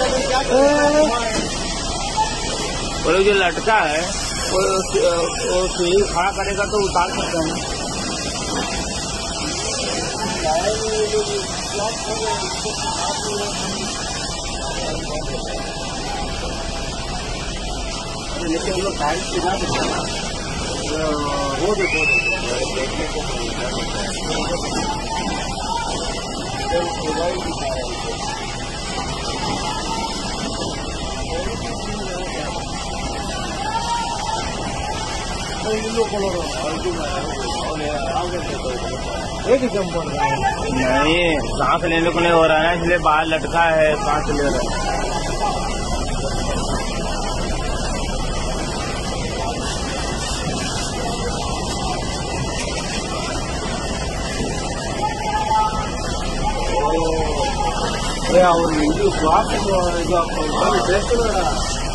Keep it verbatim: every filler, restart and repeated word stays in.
वो जो लटका है वो वो सीढ़ी खड़ा करेगा तो उतार सकते हैं। लेकिन हम लोग टाइम सिखा देते हैं वो देखो देखने को नहीं, सांस लेने को नहीं हो रहा है इसलिए बाहर लटका है, सांस ले रहा है। और जो स्वास्थ्य जो आपको टेस्ट कर रहा है